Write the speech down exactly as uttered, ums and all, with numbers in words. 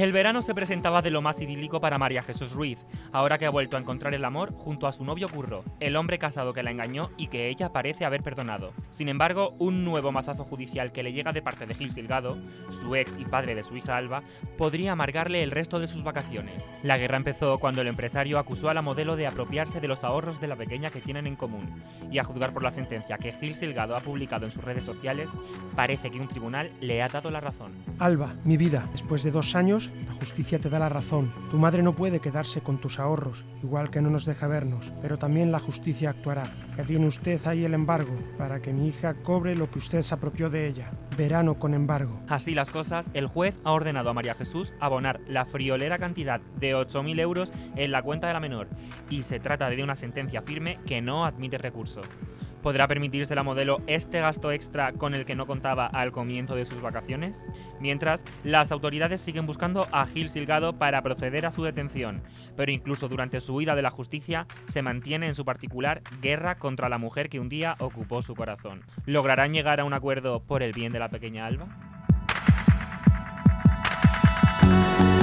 El verano se presentaba de lo más idílico para María Jesús Ruiz, ahora que ha vuelto a encontrar el amor junto a su novio Curro, el hombre casado que la engañó y que ella parece haber perdonado. Sin embargo, un nuevo mazazo judicial que le llega de parte de Gil Silgado, su ex y padre de su hija Alba, podría amargarle el resto de sus vacaciones. La guerra empezó cuando el empresario acusó a la modelo de apropiarse de los ahorros de la pequeña que tienen en común, y a juzgar por la sentencia que Gil Silgado ha publicado en sus redes sociales, parece que un tribunal le ha dado la razón. Alba, mi vida, después de dos años, la justicia te da la razón. Tu madre no puede quedarse con tus ahorros, igual que no nos deja vernos, pero también la justicia actuará. Ya tiene usted ahí el embargo, para que mi hija cobre lo que usted se apropió de ella. Verano con embargo. Así las cosas, el juez ha ordenado a María Jesús abonar la friolera cantidad de ocho mil euros en la cuenta de la menor, y se trata de una sentencia firme que no admite recurso. ¿Podrá permitirse la modelo este gasto extra con el que no contaba al comienzo de sus vacaciones? Mientras, las autoridades siguen buscando a Gil Silgado para proceder a su detención, pero incluso durante su huida de la justicia se mantiene en su particular guerra contra la mujer que un día ocupó su corazón. ¿Lograrán llegar a un acuerdo por el bien de la pequeña Alba?